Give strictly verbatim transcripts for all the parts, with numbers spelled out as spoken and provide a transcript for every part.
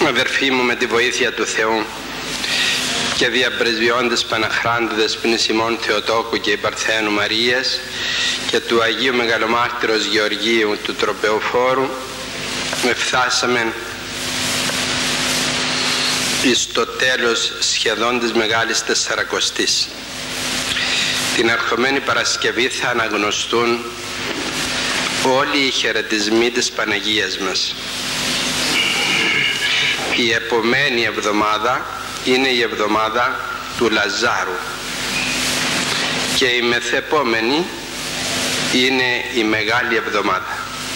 Αδερφοί μου, με τη βοήθεια του Θεού και διαπρεσβειώντες Παναχράντουδες Πνησιμών Θεοτόκου και Υπαρθένου Μαρίας και του Αγίου Μεγαλομάρτυρος Γεωργίου του Τροπεοφόρου, εφτάσαμε εις το τέλος σχεδόν της Μεγάλης Τεσσαρακοστής. Την ερχομένη Παρασκευή θα αναγνωστούν όλοι οι χαιρετισμοί της Παναγίας μας. Η επομένη εβδομάδα είναι η εβδομάδα του Λαζάρου και η μεθεπόμενη είναι η Μεγάλη Εβδομάδα.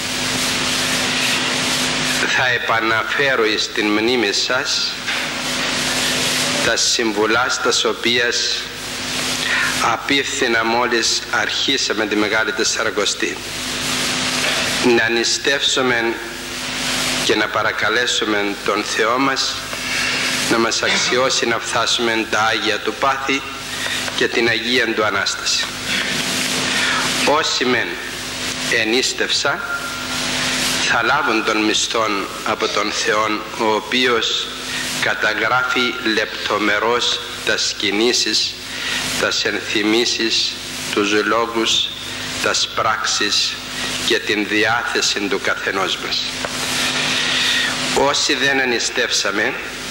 Θα επαναφέρω εις την μνήμη σας τα συμβουλάς τας οποίας απίφθηνα μόλις αρχίσαμε τη Μεγάλη Τεσσαρακοστή. Να νηστεύσουμε και να παρακαλέσουμε τον Θεό μας να μας αξιώσει να φτάσουμε τα Άγια του Πάθη και την Αγία του Ανάσταση. Όσοι μεν ενίστευσα θα λάβουν τον μισθόν από τον Θεό, ο οποίος καταγράφει λεπτομερώς τας κινήσεις, τας ενθυμίσεις, τους λόγους, τας πράξεις και την διάθεση του καθενός μας. Όσοι δεν ενιστεύσαμε,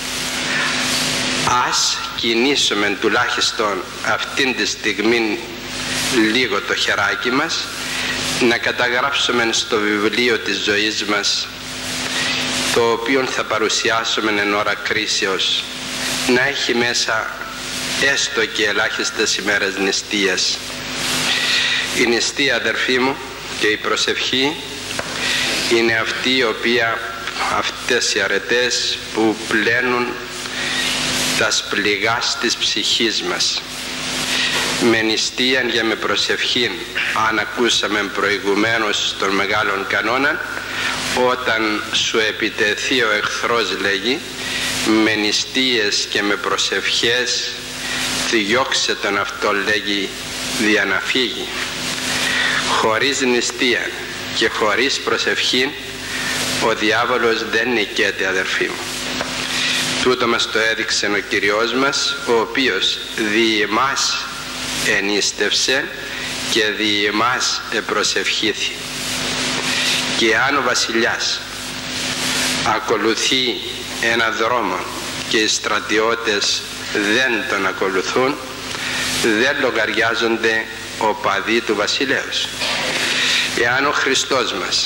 ας κινήσουμε τουλάχιστον αυτήν τη στιγμή λίγο το χεράκι μας, να καταγράψουμε στο βιβλίο της ζωής μας, το οποίο θα παρουσιάσουμε εν ώρα κρίσεως, να έχει μέσα έστω και ελάχιστες ημέρες νηστείας. Η νηστεία, αδερφοί μου, και η προσευχή είναι αυτή η οποία, αυτές οι αρετές που πλένουν τας πληγάς της ψυχής μας. Με νηστείαν και με προσευχήν, αν ακούσαμε προηγουμένως τον μεγάλον κανόνα, όταν σου επιτεθεί ο εχθρός, λέγει, με νηστείες και με προσευχές διώξε τον αυτό, λέγει, δια να φύγει. Χωρίς νηστεία και χωρίς προσευχή ο διάβολος δεν νικέται, αδερφοί μου. Τούτο μας το έδειξε ο Κυριός μας, ο οποίος δι' εμάς ενίστευσε και δι' εμάς επροσευχήθη. Και αν ο βασιλιάς ακολουθεί ένα δρόμο και οι στρατιώτες δεν τον ακολουθούν, δεν λογαριάζονται οπαδοί του βασιλέως. Εάν ο Χριστός μας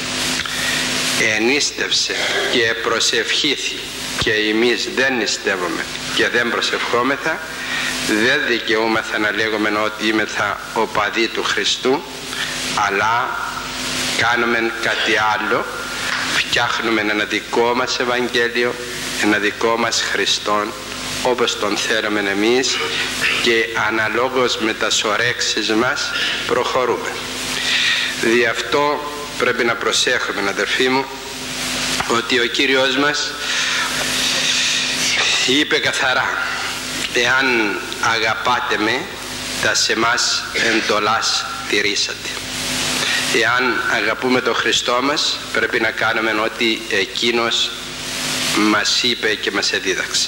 ενίστευσε και προσευχήθη και εμείς δεν νηστεύουμε και δεν προσευχόμεθα, δεν δικαιούμεθα να λέγουμε ότι είμεθα οπαδοί του Χριστού, αλλά κάνουμε κάτι άλλο, φτιάχνουμε ένα δικό μας Ευαγγέλιο, ένα δικό μας Χριστόν, όπως τον θέλουμε εμείς, και αναλόγως με τα ορέξεις μας προχωρούμε. Δι' αυτό πρέπει να προσέχουμε, αδερφοί μου, ότι ο Κύριος μας είπε καθαρά: εάν αγαπάτε με, τα σε μας εντολάς τηρήσατε. Εάν αγαπούμε τον Χριστό μας, πρέπει να κάνουμε ό,τι Εκείνος μας είπε και μας εδίδαξε.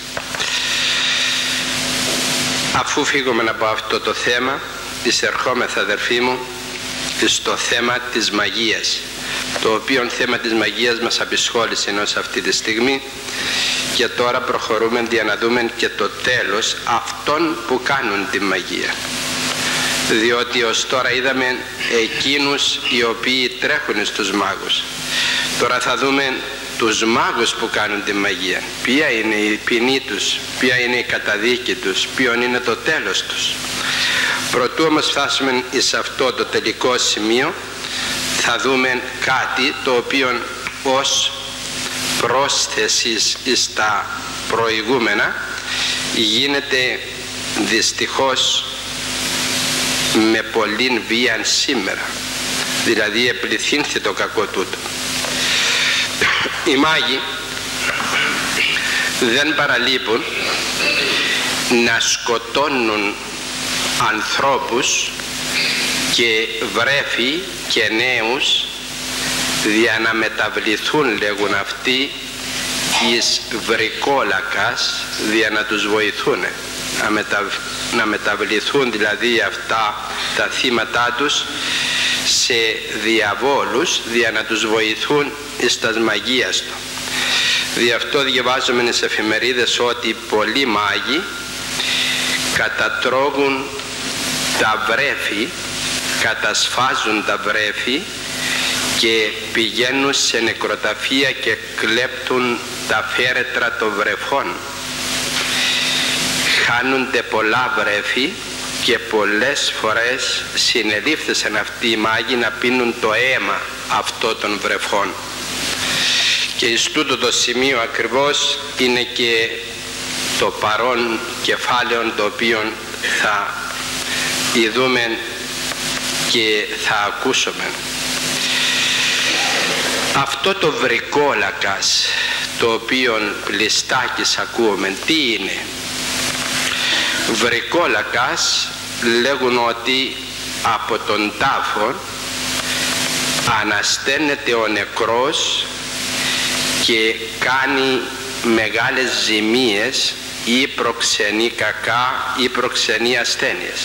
Αφού φύγουμε από αυτό το θέμα, εισερχόμεθα, αδερφοί μου, στο θέμα της μαγείας, το οποίο θέμα της μαγείας μας απασχόλησε ενός αυτή τη στιγμή, και τώρα προχωρούμε για να δούμε και το τέλος αυτών που κάνουν τη μαγεία. Διότι ως τώρα είδαμε εκείνους οι οποίοι τρέχουν στους μάγους. Τώρα θα δούμε τους μάγους που κάνουν τη μαγεία. Ποια είναι η ποινή τους, ποια είναι η καταδίκη τους, ποιο είναι το τέλος τους. Προτού όμως φτάσουμε σε αυτό το τελικό σημείο, θα δούμε κάτι το οποίο ως πρόσθεση στα προηγούμενα γίνεται δυστυχώς με πολλήν βία σήμερα. Δηλαδή επληθύνθη το κακό τούτο. Οι μάγοι δεν παραλείπουν να σκοτώνουν ανθρώπους και βρέφη και νέους για να μεταβληθούν, λέγουν αυτοί, εις βρικόλακας δια να τους βοηθούν, να, μετα, να μεταβληθούν δηλαδή αυτά τα θύματά τους σε διαβόλους δια να τους βοηθούν εις τας μαγείας του. Δι' αυτό διαβάζουμε στις εφημερίδες ότι πολλοί μάγοι κατατρώγουν τα βρέφη, κατασφάζουν τα βρέφη και πηγαίνουν σε νεκροταφεία και κλέπτουν τα φέρετρα των βρεφών. Χάνονται πολλά βρέφη και πολλές φορές συνελήφθησαν αυτοί οι μάγοι να πίνουν το αίμα αυτών των βρεφών. Και εις τούτο το σημείο ακριβώς είναι και το παρόν κεφάλαιο το οποίο θα ειδούμε και θα ακούσουμε. Αυτό το βρικόλακας το οποίο πλειστάκης ακούμε, τι είναι? Βρικόλακας λέγουν ότι από τον τάφο ανασταίνεται ο νεκρός και κάνει μεγάλες ζημίες ή προξενεί κακά ή προξενεί ασθένειες.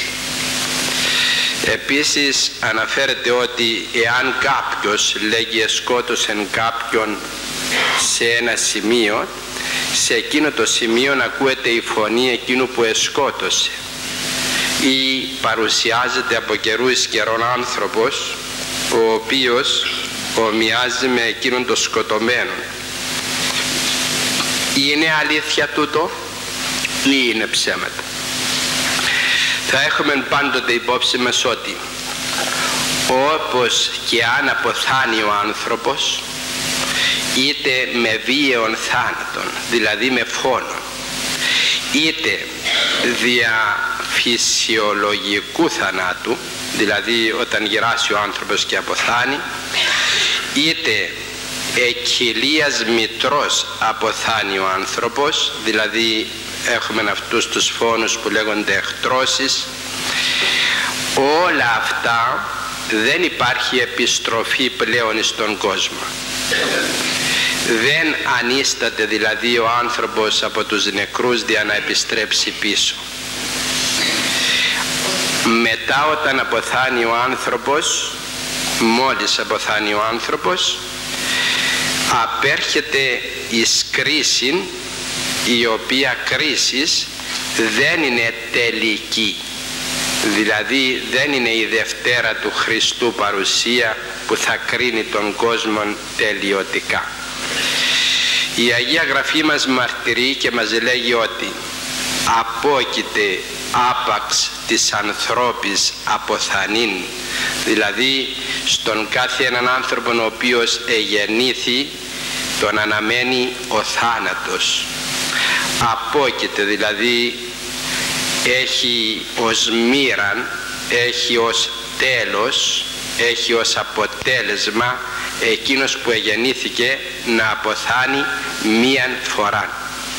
Επίσης αναφέρεται ότι εάν κάποιος λέγει εσκότωσεν κάποιον σε ένα σημείο, σε εκείνο το σημείο να ακούεται η φωνή εκείνου που εσκότωσε, ή παρουσιάζεται από καιρού εις καιρόν άνθρωπος ο οποίος ομοιάζει με εκείνον το σκοτωμένο. Είναι αλήθεια τούτο ή είναι ψέματα? Θα έχουμε πάντοτε υπόψη μας ότι όπως και αν αποθάνει ο άνθρωπος, είτε με βίαιον θάνατον, δηλαδή με φόνο, είτε δια φυσιολογικού θανάτου, δηλαδή όταν γεράσει ο άνθρωπος και αποθάνει, είτε εκχυλίας μητρός αποθάνει ο άνθρωπος, δηλαδή έχουμε αυτούς τους φόνους που λέγονται εχτρώσεις, όλα αυτά δεν υπάρχει επιστροφή πλέον στον κόσμο. Δεν ανίσταται δηλαδή ο άνθρωπος από τους νεκρούς για να επιστρέψει πίσω. Μετά όταν αποθάνει ο άνθρωπος, μόλις αποθάνει ο άνθρωπος, απέρχεται εις κρίση, η οποία κρίση δεν είναι τελική, δηλαδή δεν είναι η Δευτέρα του Χριστού παρουσία που θα κρίνει τον κόσμο τελειωτικά. Η Αγία Γραφή μας μαρτυρεί και μας λέγει ότι απόκειται άπαξ της ανθρώπης αποθανήν, δηλαδή στον κάθε έναν άνθρωπο ο οποίος εγεννήθη τον αναμένει ο θάνατος. Απόκειται δηλαδή έχει ως μοίραν, έχει ως τέλος, έχει ως αποτέλεσμα εκείνος που εγεννήθηκε να αποθάνει μίαν φορά.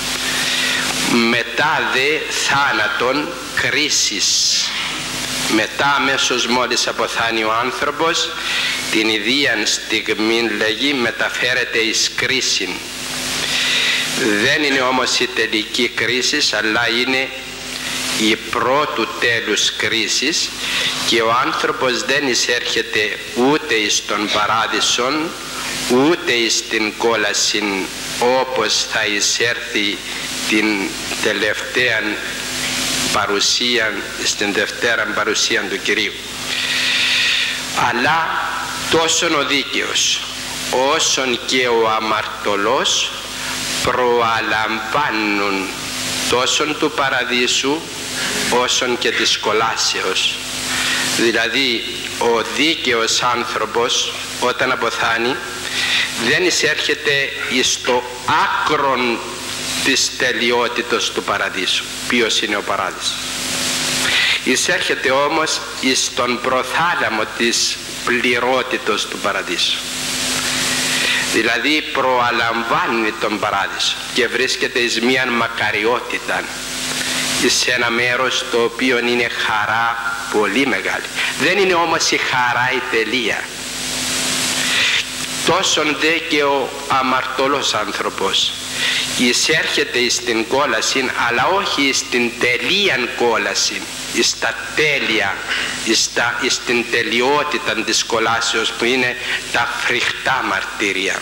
Μετά δε θάνατον κρίσης, μετά αμέσως μόλις αποθάνει ο άνθρωπος, την ιδίαν στιγμή λέγει μεταφέρεται εις κρίσιν. Δεν είναι όμως η τελική κρίση, αλλά είναι η πρώτου τέλους κρίσης, και ο άνθρωπος δεν εισέρχεται ούτε εις τον παράδεισον ούτε εις την κόλαση όπως θα εισέρθει την τελευταία παρουσία, στην δευτέρα παρουσία του Κυρίου. Αλλά τόσον ο δίκαιος όσον και ο αμαρτωλός προαλαμβάνουν τόσον του παραδείσου όσον και της κολάσεως. Δηλαδή ο δίκαιος άνθρωπος όταν αποθάνει δεν εισέρχεται εις το άκρον της τελειότητος του παραδείσου. Ποιος είναι ο παράδεισος? Εισέρχεται όμως εις τον προθάλαμο της πληρότητος του παραδείσου. Δηλαδή προαλαμβάνει τον παράδεισο και βρίσκεται εις μίαν μακαριότητα, εις ένα μέρος το οποίο είναι χαρά πολύ μεγάλη. Δεν είναι όμως η χαρά η τελεία. Τόσον δε και ο αμαρτωλός άνθρωπος εισέρχεται στην κόλαση, αλλά όχι στην τελείαν κόλαση, στα τέλεια, στα, στην τελειότητα της κολάσεως που είναι τα φρικτά μαρτύρια.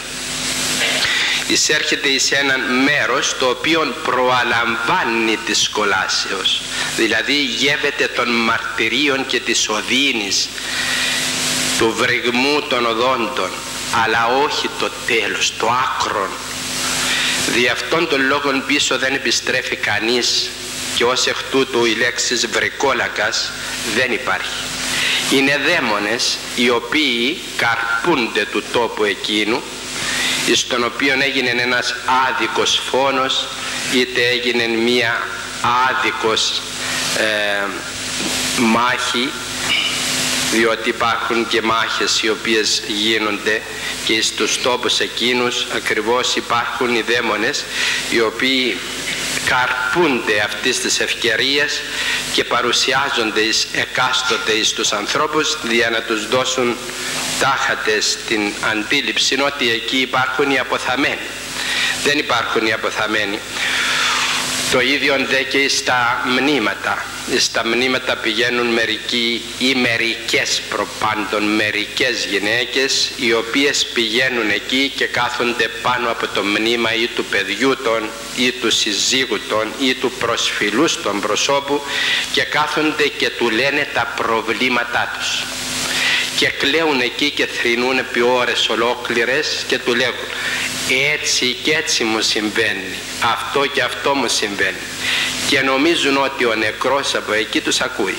Εισέρχεται εις έναν μέρος το οποίο προαλαμβάνει της κολάσεως, δηλαδή γεύεται των μαρτυρίων και της οδύνης, του βρυγμού των οδόντων, αλλά όχι το τέλος, το άκρον. Δι' αυτόν τον λόγον πίσω δεν επιστρέφει κανείς και ως εκ τούτου η λέξη βρικόλακας δεν υπάρχει. Είναι δαίμονες οι οποίοι καρπούνται του τόπου εκείνου, στον οποίο έγινε ένας άδικος φόνος, είτε έγινε μία άδικος ε, μάχη, διότι υπάρχουν και μάχες οι οποίες γίνονται και στους τόπους εκείνους ακριβώς υπάρχουν οι δαίμονες οι οποίοι καρπούνται αυτής της ευκαιρίας και παρουσιάζονται εις εκάστοτε εις τους ανθρώπους για να τους δώσουν τάχατες την αντίληψη ότι εκεί υπάρχουν οι αποθαμένοι. Δεν υπάρχουν οι αποθαμένοι. Το ίδιο δε και στα μνήματα. Στα μνήματα πηγαίνουν μερικοί ή μερικές προπάντων, μερικές γυναίκες οι οποίες πηγαίνουν εκεί και κάθονται πάνω από το μνήμα ή του παιδιού των ή του συζύγου των ή του προσφυλούς των προσώπου και κάθονται και του λένε τα προβλήματά τους. Και κλαίουν εκεί και θρηνούν επί ώρες ολόκληρες και του λέγουν έτσι και έτσι μου συμβαίνει, αυτό και αυτό μου συμβαίνει, και νομίζουν ότι ο νεκρός από εκεί τους ακούει.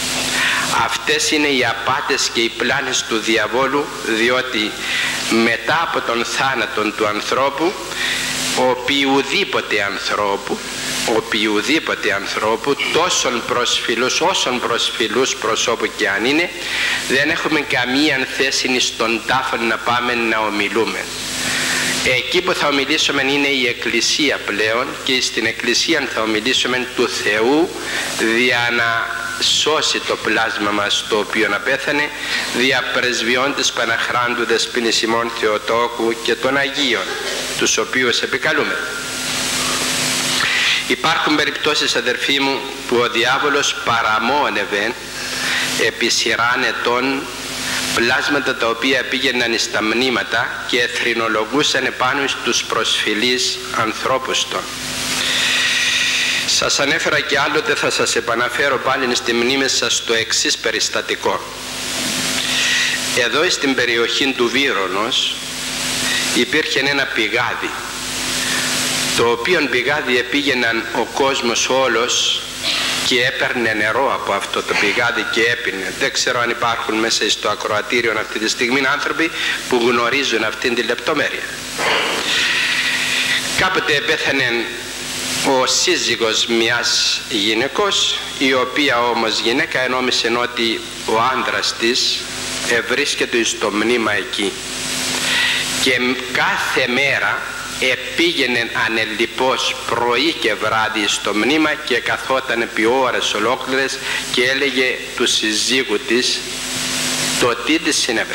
Αυτές είναι οι απάτες και οι πλάνες του διαβόλου, διότι μετά από τον θάνατο του ανθρώπου, οποιουδήποτε ανθρώπου, οποιουδήποτε ανθρώπου, τόσον προσφυλούς, όσον προσφυλούς προσώπου και αν είναι, δεν έχουμε καμία θέση στον τάφο να πάμε να ομιλούμε. Εκεί που θα ομιλήσουμε είναι η Εκκλησία πλέον, και στην Εκκλησία θα ομιλήσουμε του Θεού δια να σώσει το πλάσμα μας το οποίο απέθανε, δια πρεσβειών της Παναχράντου Δεσποίνης ημών Θεοτόκου και των Αγίων, τους οποίους επικαλούμε. Υπάρχουν περιπτώσεις, αδερφοί μου, που ο διάβολος παραμόνευε επί σειράν ετών πλάσματα τα οποία πήγαιναν στα μνήματα και εθρηνολογούσαν επάνω στους προσφυλείς ανθρώπους των. Σας ανέφερα και άλλοτε, θα σας επαναφέρω πάλι στη μνήμη σας το εξής περιστατικό. Εδώ στην περιοχή του Βύρωνος υπήρχε ένα πηγάδι, το οποίο πηγάδι επήγαιναν ο κόσμος όλος και έπαιρνε νερό από αυτό το πηγάδι και έπινε. Δεν ξέρω αν υπάρχουν μέσα στο ακροατήριο αυτή τη στιγμή άνθρωποι που γνωρίζουν αυτήν τη λεπτομέρεια. Κάποτε πέθανε ο σύζυγος μιας γυναικός, η οποία όμως γυναίκα ενόμισε ότι ο άνδρας της βρίσκεται στο μνήμα εκεί και κάθε μέρα επήγαινε ανελιπώς πρωί και βράδυ στο μνήμα και καθόταν επί ώρες ολόκληρες και έλεγε του συζύγου της το τι της συνέβαινε.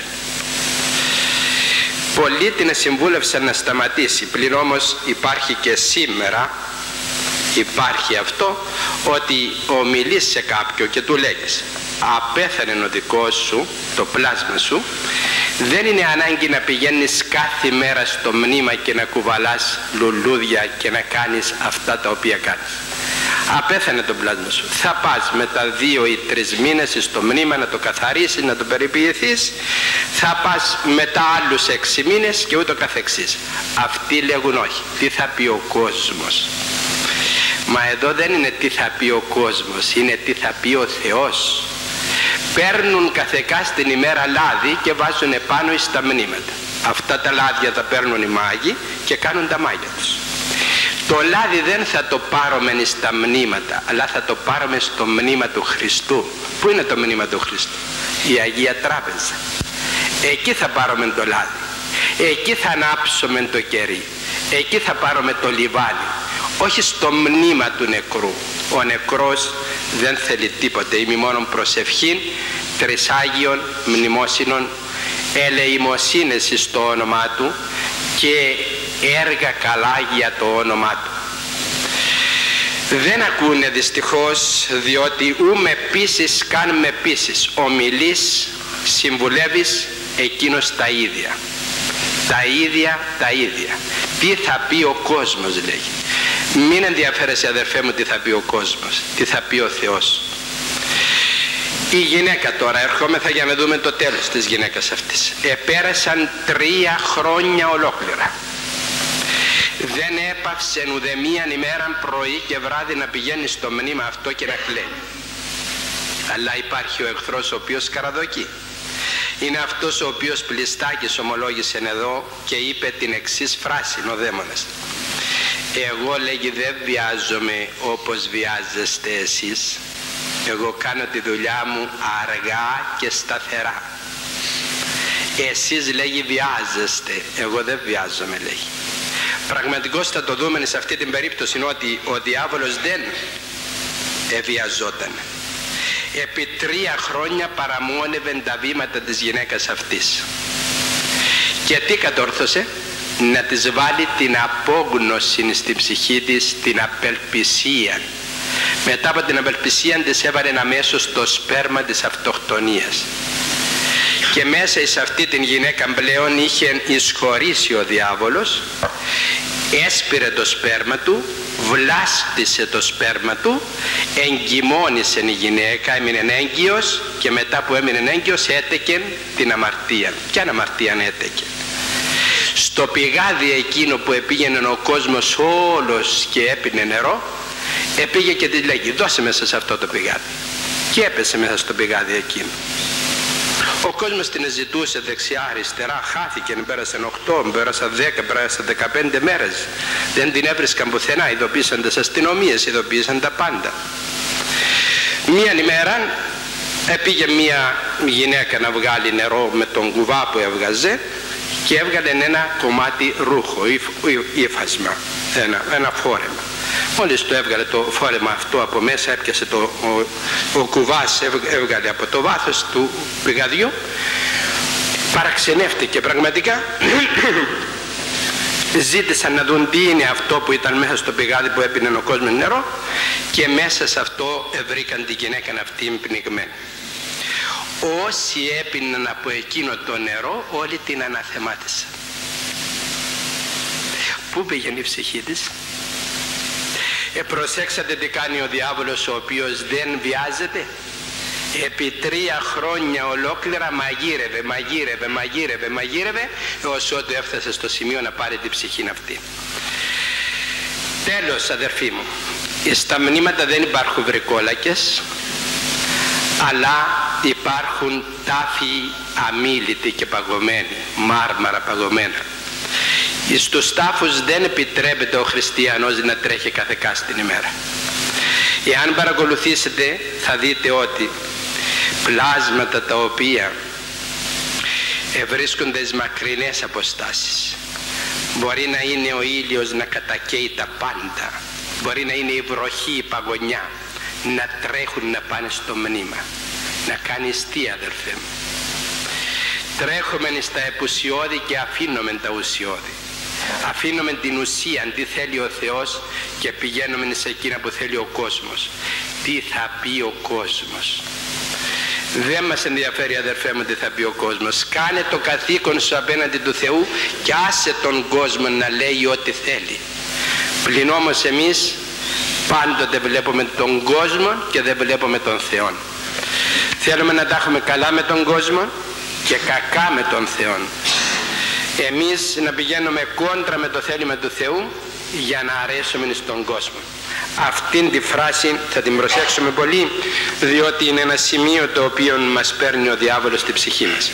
Πολλοί την συμβούλευσαν να σταματήσει, πλην όμως υπάρχει και σήμερα, υπάρχει αυτό, ότι ομιλείς σε κάποιον και του λέγεις απέθανε ο δικός σου, το πλάσμα σου, δεν είναι ανάγκη να πηγαίνεις κάθε μέρα στο μνήμα και να κουβαλάς λουλούδια και να κάνεις αυτά τα οποία κάνεις. Απέθανε το πλάσμα σου, θα πας μετά δύο ή τρεις μήνες στο μνήμα να το καθαρίσεις, να το περιποιηθείς, θα πας μετά άλλους έξι μήνες και ούτω καθεξής. Αυτοί λέγουν όχι, τι θα πει ο κόσμος. Μα εδώ δεν είναι τι θα πει ο κόσμος, είναι τι θα πει ο Θεός. Παίρνουν καθεκά στην ημέρα λάδι και βάζουν επάνω στα μνήματα. Αυτά τα λάδια τα παίρνουν οι μάγοι και κάνουν τα μάγια τους. Το λάδι δεν θα το πάρουμε στα μνήματα, αλλά θα το πάρουμε στο μνήμα του Χριστού. Πού είναι το μνήμα του Χριστού? Η Αγία Τράπεζα. Εκεί θα πάρουμε το λάδι. Εκεί θα ανάψουμε το κερί. Εκεί θα πάρουμε το λιβάνι. Όχι στο μνήμα του νεκρού. Ο νεκρός δεν θέλει τίποτε, ημί μόνον προσευχήν, τρισάγιον μνημόσυνον, ελεημοσύνες στο όνομά του και έργα καλά για το όνομά του. Δεν ακούνε δυστυχώς, διότι ου με πείσεις καν με πείσεις. Ομιλείς, συμβουλεύεις, εκείνος τα ίδια. Τα ίδια, τα ίδια. Τι θα πει ο κόσμος, λέγει. Μην ενδιαφέρεσαι, αδερφέ μου, τι θα πει ο κόσμος, τι θα πει ο Θεός. Η γυναίκα τώρα, ερχόμεθα για να δούμε το τέλος της γυναίκας αυτής. Επέρασαν τρία χρόνια ολόκληρα. Δεν έπαυσε ουδεμίαν ημέραν πρωί και βράδυ να πηγαίνει στο μνήμα αυτό και να κλαίει. Αλλά υπάρχει ο εχθρός ο οποίος καραδοκεί. Είναι αυτός ο οποίος Πλιστάκης ομολόγησε εδώ και είπε την εξής φράση, ο δαίμονας. Εγώ, λέγει, δεν βιάζομαι όπως βιάζεστε εσείς. Εγώ κάνω τη δουλειά μου αργά και σταθερά. Εσείς, λέγει, βιάζεστε. Εγώ δεν βιάζομαι, λέγει. Πραγματικώς θα το δούμε σε αυτή την περίπτωση ότι ο διάβολος δεν εβιαζόταν. Επί τρία χρόνια παραμόνευε τα βήματα της γυναίκας αυτής. Και τι κατόρθωσε? Να της βάλει την απόγνωση στην ψυχή της, την απελπισία. Μετά από την απελπισία της έβαλε αμέσως το σπέρμα της αυτοκτονίας. Και μέσα σε αυτή την γυναίκα πλέον είχε εισχωρήσει ο διάβολος, έσπηρε το σπέρμα του, βλάστησε το σπέρμα του, εγκυμόνησε η γυναίκα, έμεινε έγκυος και μετά που έμεινε έγκυος έτεκε την αμαρτία. Ποιαν αμαρτία έτεκε? Στο πηγάδι εκείνο που επήγαινε ο κόσμος όλος και έπινε νερό, επήγε και της λέγει δώσε μέσα σε αυτό το πηγάδι. Και έπεσε μέσα στο πηγάδι εκείνο. Ο κόσμος την ζητούσε δεξιά αριστερά, χάθηκε, πέρασαν οκτώ, πέρασαν δέκα, πέρασαν δεκαπέντε μέρες. Δεν την έβρισκαν πουθενά, ειδοποίησαν τις αστυνομίες, ειδοποίησαν τα πάντα. Μίαν ημέρα πήγε μια γυναίκα να βγάλει νερό με τον κουβά που έβγαζε και έβγαλε ένα κομμάτι ρούχο, ύφασμα, ένα, ένα φόρεμα. Μόλις το έβγαλε το φόρεμα αυτό από μέσα, έπιασε το, ο, ο κουβάς, έβγαλε από το βάθος του πηγαδιού, παραξενεύτηκε πραγματικά. Ζήτησαν να δουν τι είναι αυτό που ήταν μέσα στο πηγάδι που έπινε ο κόσμος νερό και μέσα σε αυτό βρήκαν την γυναίκα αυτή πνιγμένη. Όσοι έπιναν από εκείνο το νερό όλοι την αναθεμάτισαν. Πού πήγαινε η ψυχή της? Ε, προσέξατε τι κάνει ο διάβολος, ο οποίος δεν βιάζεται. Επί τρία χρόνια ολόκληρα μαγείρευε, μαγείρευε, μαγείρευε, μαγείρευε έως ότου έφτασε στο σημείο να πάρει την ψυχή αυτή. Τέλος, αδερφοί μου, στα μνήματα δεν υπάρχουν βρικόλακες, αλλά υπάρχουν τάφοι αμίλητοι και παγωμένοι, μάρμαρα παγωμένα. Στους τάφους δεν επιτρέπεται ο χριστιανός να τρέχει καθεκά στην ημέρα. Εάν παρακολουθήσετε θα δείτε ότι πλάσματα τα οποία βρίσκονται στις μακρινές αποστάσεις, μπορεί να είναι ο ήλιος να κατακαίει τα πάντα, μπορεί να είναι η βροχή, η παγωνιά, να τρέχουν να πάνε στο μνήμα, να κάνει εστία, αδερφέ μου. Τρέχουμε στα επουσιώδη και αφήνουμε τα ουσιώδη. Αφήνουμε την ουσία, τι θέλει ο Θεός, και πηγαίνουμε σε εκείνα που θέλει ο κόσμος. Τι θα πει ο κόσμος? Δεν μας ενδιαφέρει, αδερφέ μου, τι θα πει ο κόσμος. Κάνε το καθήκον σου απέναντι του Θεού και άσε τον κόσμο να λέει ό,τι θέλει. Πλην όμως εμείς πάντοτε βλέπουμε τον κόσμο και δεν βλέπουμε τον Θεό. Θέλουμε να τα έχουμε καλά με τον κόσμο και κακά με τον Θεό. Εμείς να πηγαίνουμε κόντρα με το θέλημα του Θεού για να αρέσουμε στον κόσμο. Αυτήν τη φράση θα την προσέξουμε πολύ, διότι είναι ένα σημείο το οποίο μας παίρνει ο διάβολος στη ψυχή μας.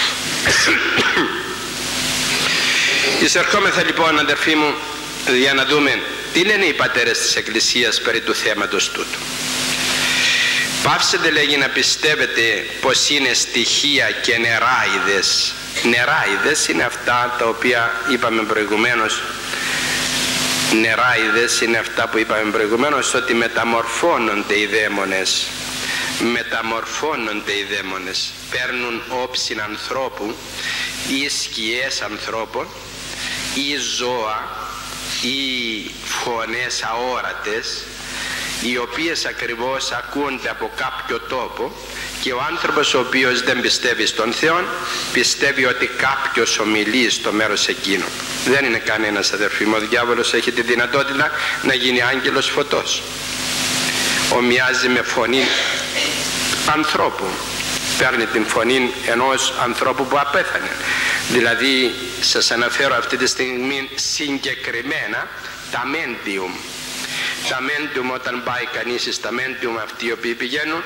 Εισερχόμεθα λοιπόν, αδερφοί μου, για να δούμε τι λένε οι πατέρες της Εκκλησίας περί του θέματος τούτου. Πάψετε, λέγει, να πιστεύετε πως είναι στοιχεία και νεράιδες. Νεράιδες είναι αυτά τα οποία είπαμε προηγουμένως. Νεράιδες είναι αυτά που είπαμε προηγουμένως, ότι μεταμορφώνονται οι δαίμονες. Μεταμορφώνονται οι δαίμονες. Παίρνουν όψιν ανθρώπου ή σκιές ανθρώπων ή ζώα ή φωνές αόρατες, οι οποίες ακριβώς ακούνται από κάποιο τόπο, και ο άνθρωπος ο οποίος δεν πιστεύει στον Θεό πιστεύει ότι κάποιος ομιλεί στο μέρος εκείνο. Δεν είναι κανένας, αδερφοί μου. Ο διάβολος έχει τη δυνατότητα να γίνει άγγελος φωτός. Ομοιάζει με φωνή ανθρώπου. Παίρνει την φωνή ενός ανθρώπου που απέθανε. Δηλαδή σας αναφέρω αυτή τη στιγμή συγκεκριμένα τα μέντιουμ. Τα μέντιουμ, όταν πάει κανείς στα μέντιουμ, αυτοί οι οποίοι πηγαίνουν,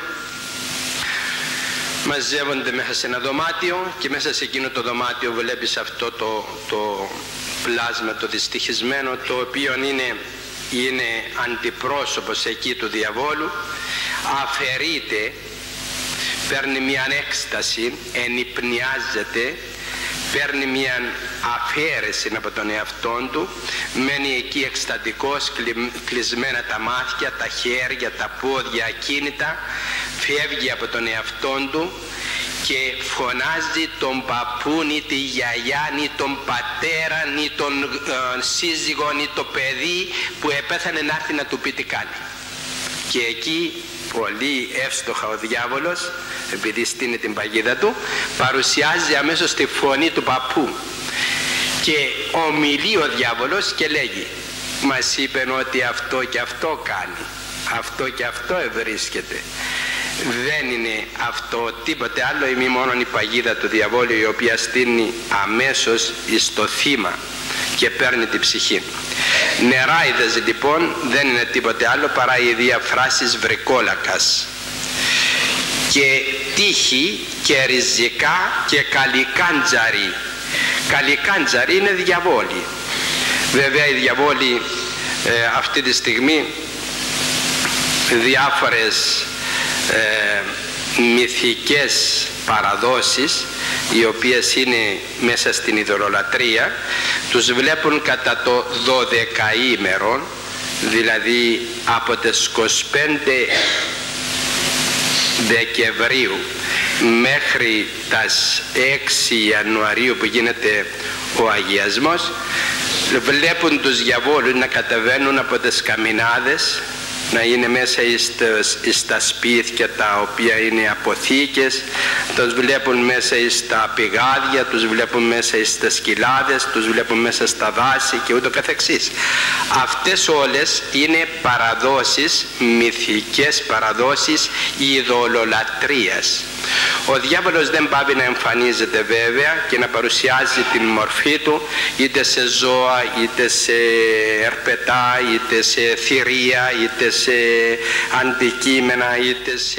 μαζεύονται μέσα σε ένα δωμάτιο και μέσα σε εκείνο το δωμάτιο βλέπεις αυτό το, το πλάσμα, το δυστυχισμένο, το οποίο είναι, είναι αντιπρόσωπος εκεί του διαβόλου. Αφαιρείται, παίρνει μια έκσταση, ενυπνιάζεται, παίρνει μια αφαίρεση από τον εαυτόν του, μένει εκεί εκστατικός, κλεισμένα τα μάτια, τα χέρια, τα πόδια ακίνητα, φεύγει από τον εαυτόν του και φωνάζει τον παππούν ή τη γιαγιά ή τον πατέρα ή τον ε, σύζυγο ή το παιδί που επέθανε να έρθει να του πει τι κάνει. Και εκεί πολύ εύστοχα ο διάβολος, επειδή στείνει την παγίδα του, παρουσιάζει αμέσως τη φωνή του παππού και ομιλεί ο διάβολος και λέγει: μας είπεν ότι αυτό και αυτό κάνει, αυτό και αυτό ευρίσκεται. Δεν είναι αυτό τίποτε άλλο, ή μόνο η παγίδα του διαβόλου, η οποία στείνει αμέσως στο θύμα και παίρνει την ψυχή. Νεράιδες λοιπόν δεν είναι τίποτε άλλο παρά οι διαφράσεις βρικόλακας και τύχη και ριζικά και καλικάντζαρι. Καλικάντζαρι είναι διαβόλοι. Βέβαια οι διαβόλοι ε, αυτή τη στιγμή διάφορες ε, μυθικές παραδόσεις, οι οποίες είναι μέσα στην ειδωλολατρία, τους βλέπουν κατά το δωδεκαήμερο, δηλαδή από τις είκοσι πέντε Δεκεμβρίου μέχρι τις έξι Ιανουαρίου που γίνεται ο αγιασμός. Βλέπουν τους διαβόλους να κατεβαίνουν από τις καμινάδες, να είναι μέσα στα σπίτια τα οποία είναι αποθήκες, τους βλέπουν μέσα στα πηγάδια, τους βλέπουν μέσα στις κοιλάδες, τους βλέπουν μέσα στα δάση και ούτω καθεξής. Αυτές όλες είναι παραδόσεις, μυθικές παραδόσεις ειδωλολατρίας. Ο διάβολος δεν πάβει να εμφανίζεται βέβαια και να παρουσιάζει την μορφή του είτε σε ζώα, είτε σε ερπετά, είτε σε θηρία, είτε σε αντικείμενα, είτε σε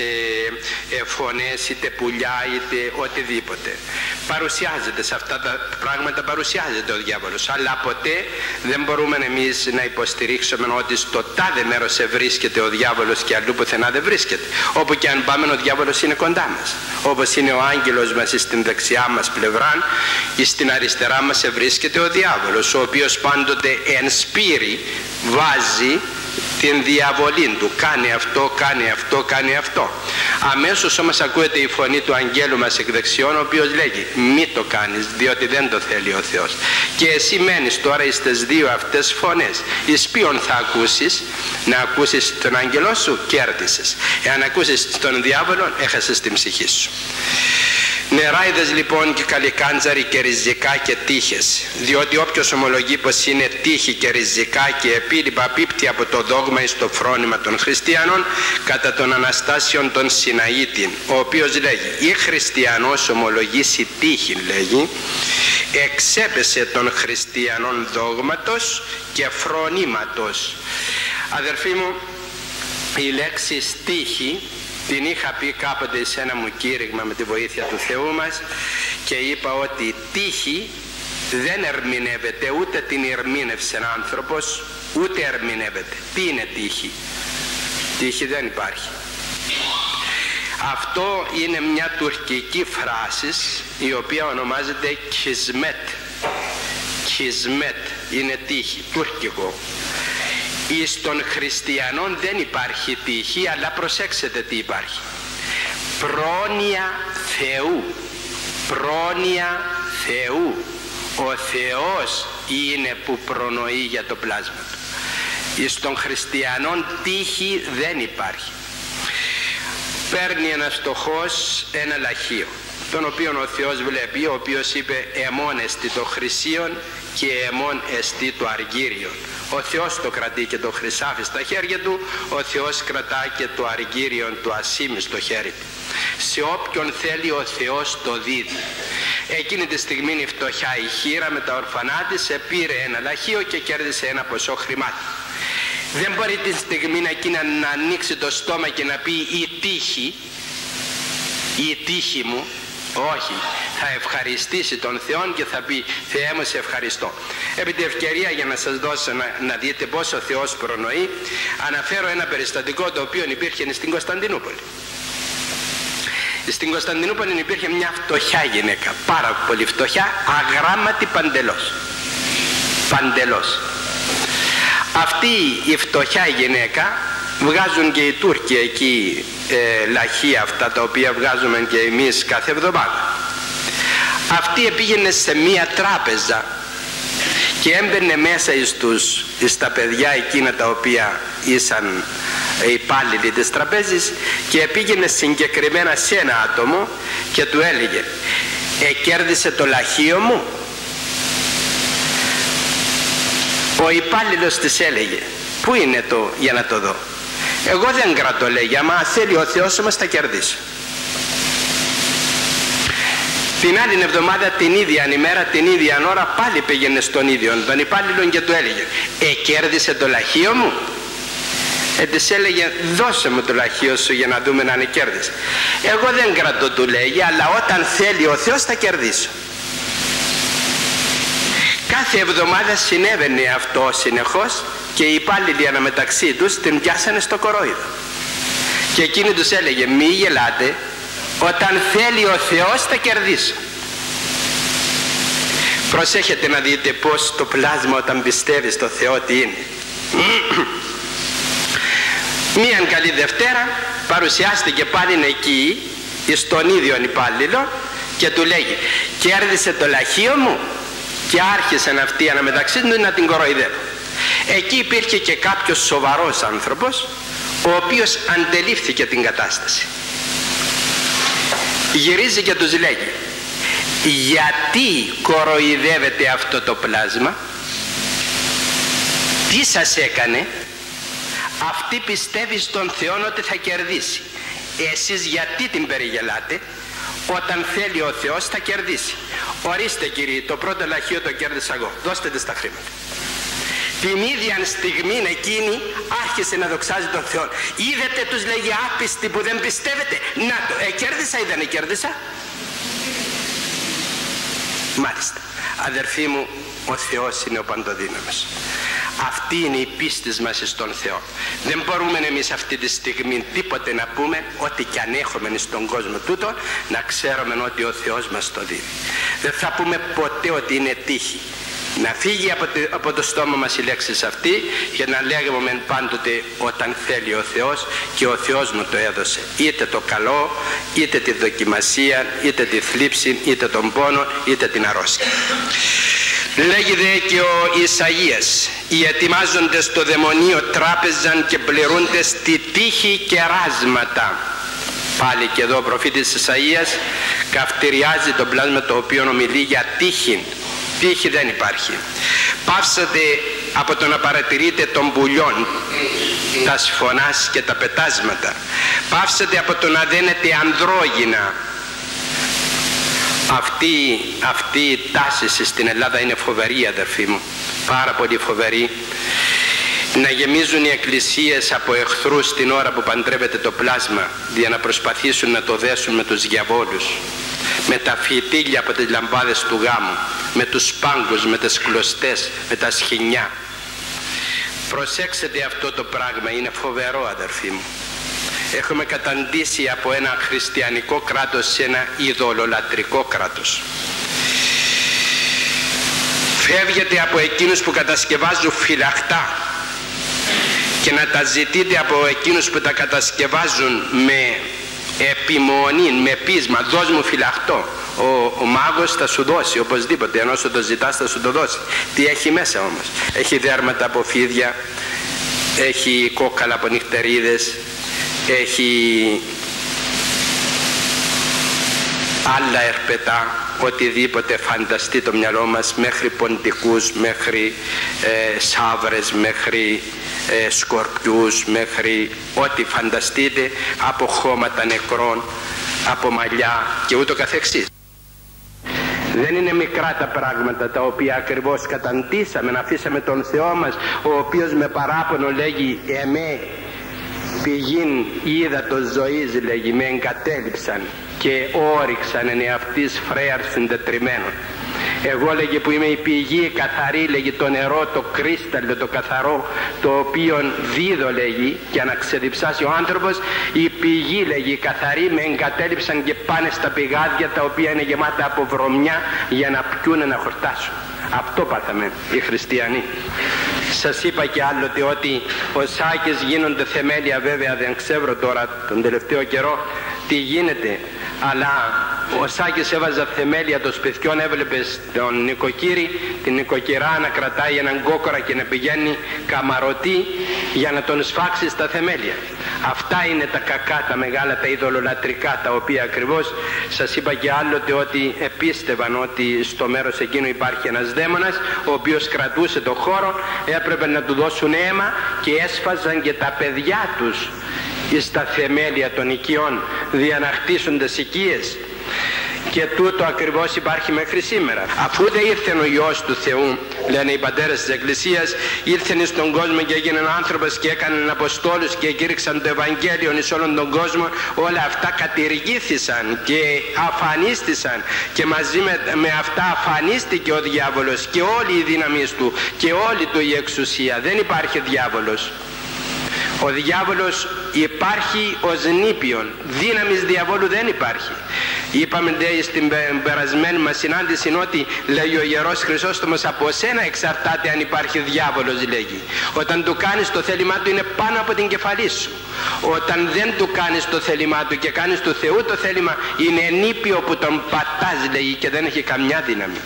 φωνές, είτε πουλιά, είτε οτιδήποτε. Παρουσιάζεται σε αυτά τα πράγματα, παρουσιάζεται ο διάβολος, αλλά ποτέ δεν μπορούμε εμείς να υποστηρίξουμε ότι στο τάδε μέρος ευρίσκεται ο διάβολος και αλλού πουθενά δεν βρίσκεται. Όπου και αν πάμε, ο διάβολος είναι κοντά μας. Όπως είναι ο άγγελος μας στην δεξιά μας πλευρά ή στην αριστερά μας ευρίσκεται ο διάβολος, ο οποίος πάντοτε εν σπείρει βάζει την διαβολή του. Κάνει αυτό, κάνει αυτό, κάνει αυτό. Αμέσως όμως ακούεται η φωνή του αγγέλου μας εκ δεξιών, ο οποίος λέγει: μη το κάνεις, διότι δεν το θέλει ο Θεός. Και εσύ μένεις τώρα στις δύο αυτές φωνές. Εις ποιον θα ακούσεις? Να ακούσεις τον αγγελό σου, κέρδισες. Εάν ακούσεις τον διάβολο, έχασες την ψυχή σου. Νεράιδες λοιπόν και καλικάντζαροι και ριζικά και τύχες, διότι όποιος ομολογεί πως είναι τύχη και ριζικά και επίλοιπα πίπτει από το δόγμα εις το φρόνημα των χριστιανών κατά των Αναστάσεων των Σιναήτην, ο οποίος λέγει: ή χριστιανός ομολογήσει τύχη, λέγει, εξέπεσε των χριστιανών δόγματος και φρονήματος. Αδερφοί μου, η λέξη τύχη την είχα πει κάποτε σε ένα μου κήρυγμα με τη βοήθεια του Θεού μας και είπα ότι τύχη δεν ερμηνεύεται, ούτε την ερμήνευσε ένα άνθρωπος, ούτε ερμηνεύεται. Τι είναι τύχη? Τύχη δεν υπάρχει. Αυτό είναι μια τουρκική φράση η οποία ονομάζεται κισμέτ. Κισμέτ είναι τύχη, τουρκικό. Εις των χριστιανών δεν υπάρχει τύχη, αλλά προσέξτε τι υπάρχει. Πρόνοια Θεού. Πρόνοια Θεού. Ο Θεός είναι που προνοεί για το πλάσμα του. Εις των χριστιανών τύχη δεν υπάρχει. Παίρνει ένας φτωχός ένα λαχείο, τον οποίο ο Θεός βλέπει, ο οποίος είπε «εμών εστι το χρυσίον και εμών εστι το αργύριον». Ο Θεός το κρατεί και το χρυσάφι στα χέρια του, ο Θεός κρατά και το αργύριον του ασίμι στο χέρι του. Σε όποιον θέλει ο Θεός το δίδει. Εκείνη τη στιγμή η φτωχιά η χήρα με τα ορφανά της πήρε ένα λαχείο και κέρδισε ένα ποσό χρημάτων. Δεν μπορεί τη στιγμή εκείνη να ανοίξει το στόμα και να πει «η τύχη, η τύχη μου». Όχι, θα ευχαριστήσει τον Θεό και θα πει «Θεέ μου, σε ευχαριστώ». Επί την ευκαιρία, για να σας δώσω να, να δείτε πώς ο Θεός προνοεί, αναφέρω ένα περιστατικό το οποίο υπήρχε στην Κωνσταντινούπολη. Στην Κωνσταντινούπολη υπήρχε μια φτωχιά γυναίκα, πάρα πολύ φτωχιά, αγράμματη παντελώς. Παντελώς. Αυτή η φτωχιά γυναίκα, βγάζουν και οι Τούρκοι εκεί ε, λαχεία αυτά τα οποία βγάζουμε και εμείς κάθε εβδομάδα. Αυτή πήγαινε σε μία τράπεζα και έμπαινε μέσα στους, στα παιδιά εκείνα τα οποία ήσαν υπάλληλοι της τραπέζης και πήγαινε συγκεκριμένα σε ένα άτομο και του έλεγε «εκέρδισε το λαχείο μου». Ο υπάλληλος της έλεγε «πού είναι το για να το δω». «Εγώ δεν κρατώ», λέγει, «άμα θέλει ο Θεός μας θα κερδίσω». Την άλλη εβδομάδα, την ίδια ημέρα, την ίδια ώρα, πάλι πήγαινε στον ίδιο τον υπάλληλο και του έλεγε «εκέρδισε το λαχείο μου». Ε, της έλεγε «δώσε μου το λαχείο σου για να δούμε αν κέρδισε». «Εγώ δεν κρατώ», του λέγει, «αλλά όταν θέλει ο Θεός θα κερδίσω». Κάθε εβδομάδα συνέβαινε αυτό συνεχώς και οι υπάλληλοι αναμεταξύ τους την πιάσανε στο κορόιδο. Και εκείνη τους έλεγε «μη γελάτε, όταν θέλει ο Θεός θα κερδίσω». Προσέχετε να δείτε πως το πλάσμα όταν πιστεύει στο Θεό τι είναι. Μίαν καλή Δευτέρα παρουσιάστηκε πάλι εκεί στον ίδιο υπάλληλο και του λέγει «κέρδισε το λαχείο μου». Και άρχισαν αυτοί αναμεταξύ τους να την κοροϊδεύουν. Εκεί υπήρχε και κάποιος σοβαρός άνθρωπος ο οποίος αντελήφθηκε την κατάσταση. Γυρίζει και τους λέγει «γιατί κοροϊδεύετε αυτό το πλάσμα, τι σας έκανε, αυτή πιστεύει στον Θεό ότι θα κερδίσει, εσείς γιατί την περιγελάτε, όταν θέλει ο Θεός θα κερδίσει. Ορίστε κύριε, το πρώτο λαχείο το κέρδισα εγώ, δώστε τις τα χρήματα». Την ίδια στιγμή εκείνη άρχισε να δοξάζει τον Θεό. «Είδετε», τους λέγει, «άπιστοι που δεν πιστεύετε, να το, ε, κέρδισα ή δεν κέρδισα». Μάλιστα, αδερφοί μου, ο Θεός είναι ο παντοδύναμος. Αυτή είναι η πίστη μας στον Θεό. Δεν μπορούμε εμείς αυτή τη στιγμή τίποτε να πούμε, ό,τι κι αν έχουμε στον κόσμο τούτο, να ξέρουμε ότι ο Θεός μας το δίνει. Δεν θα πούμε ποτέ ότι είναι τύχη. Να φύγει από το, από το στόμα μας η λέξη αυτή και να λέγουμε πάντοτε όταν θέλει ο Θεός, και ο Θεός μου το έδωσε. Είτε το καλό, είτε τη δοκιμασία, είτε τη θλίψη, είτε τον πόνο, είτε την αρρώστια. Λέγει δε και ο Ισαΐας «οι ετοιμάζονται στο δαιμονίο τράπεζαν και πληρούνται στη τύχη κεράσματα». Πάλι και εδώ ο προφήτης Ισαΐας καυτηριάζει το πλάσμα το οποίο ομιλεί για τύχη. Τύχη δεν υπάρχει. Πάυσατε από το να παρατηρείτε των πουλιών τα σφωνάς και τα πετάσματα. Πάυσατε από το να δένετε ανδρόγυνα. Αυτή, αυτή η τάση στην Ελλάδα είναι φοβερή, αδερφοί μου, πάρα πολύ φοβερή. Να γεμίζουν οι εκκλησίες από εχθρούς την ώρα που παντρεύεται το πλάσμα, για να προσπαθήσουν να το δέσουν με τους διαβόλους, με τα φυτίλια από τις λαμπάδες του γάμου, με τους πάγκους, με τις κλωστές, με τα σχοινιά. Προσέξτε αυτό το πράγμα, είναι φοβερό, αδερφοί μου. Έχουμε καταντήσει από ένα χριστιανικό κράτος σε ένα ειδωλολατρικό κράτος. Φεύγετε από εκείνους που κατασκευάζουν φυλαχτά και να τα ζητείτε από εκείνους που τα κατασκευάζουν με επιμονή, με πείσμα, δώσ' μου φυλαχτό. ο, ο μάγος θα σου δώσει οπωσδήποτε, ενώ σου το ζητάς θα σου το δώσει. Τι έχει μέσα όμως? Έχει δέρματα από φίδια, έχει κόκκαλα από νυχτερίδες, έχει άλλα ερπετά, οτιδήποτε φανταστεί το μυαλό μας, μέχρι ποντικούς, μέχρι ε, σαύρες, μέχρι ε, σκορπιούς, μέχρι ό,τι φανταστείτε, από χώματα νεκρών, από μαλλιά και ούτω καθεξής. Δεν είναι μικρά τα πράγματα τα οποία ακριβώς καταντήσαμε, να αφήσαμε τον Θεό μας, ο οποίος με παράπονο λέγει «Εμέ πηγήν ύδατος ζωής», λέγει, «με εγκατέλειψαν και όριξαν εν εαυτής φρέαρ συντετριμένων». Εγώ, λέγει, που είμαι η πηγή καθαρή, λέγει, το νερό, το κρίσταλλο, το καθαρό, το οποίο δίδω, λέγει, για να ξεδιψάσει ο άνθρωπος, η πηγή, λέγει, καθαρή, με εγκατέλειψαν και πάνε στα πηγάδια τα οποία είναι γεμάτα από βρωμιά για να πιούνε, να χορτάσουν. Αυτό πάθαμε οι χριστιανοί. Σας είπα και άλλοτε ότι ο Σάκης γίνονται θεμέλια, βέβαια δεν ξέρω τώρα τον τελευταίο καιρό τι γίνεται, αλλά ο Σάκης έβαζε θεμέλια των σπιτιών, έβλεπε τον νοικοκύρη, την νοικοκυρά να κρατάει έναν κόκορα και να πηγαίνει καμαρωτή για να τον σφάξει στα θεμέλια. Αυτά είναι τα κακά, τα μεγάλα, τα ειδωλολατρικά, τα οποία ακριβώς σας είπα και άλλοτε ότι επίστευαν ότι στο μέρος εκείνο υπάρχει ένας δαίμονας ο οποίος κρατούσε το χώρο, έπρεπε να του δώσουν αίμα και έσφαζαν και τα παιδιά τους στα θεμέλια των οικειών, δια να χτίσουν τις οικίες. Και τούτο ακριβώς υπάρχει μέχρι σήμερα. Αφού δεν ήρθε ο Υιός του Θεού, λένε οι πατέρες της Εκκλησίας, ήρθε στον κόσμο και έγινε άνθρωπος και έκανε αποστόλους και κήρυξαν το Ευαγγέλιο εις όλον τον κόσμο, όλα αυτά κατηργήθησαν και αφανίστησαν, και μαζί με, με αυτά αφανίστηκε ο διάβολος και όλη η δύναμη του και όλη του η εξουσία. Δεν υπάρχει διάβολος. Ο διάβολος υπάρχει ως νήπιον, δύναμης διαβόλου δεν υπάρχει. Είπαμε δε στην περασμένη μας συνάντηση ότι, λέγει ο Ιερός Χρυσόστομος, από σένα εξαρτάται αν υπάρχει διάβολος, λέγει. Όταν του κάνεις το θέλημά του είναι πάνω από την κεφαλή σου. Όταν δεν του κάνεις το θέλημά του και κάνεις του Θεού το θέλημα, είναι νήπιο που τον πατάς, λέγει, και δεν έχει καμιά δύναμη.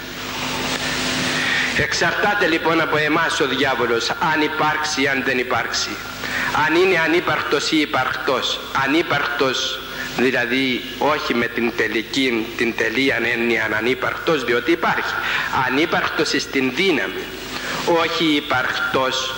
Εξαρτάται λοιπόν από εμάς ο διάβολος, αν υπάρξει ή αν δεν υπάρξει. Αν είναι ανύπαρκτος ή υπαρκτός. Ανύπαρκτος δηλαδή όχι με την τελική, την τελεία έννοια ανύπαρκτος, διότι υπάρχει. Ανύπαρκτος στην δύναμη, όχι υπαρκτός,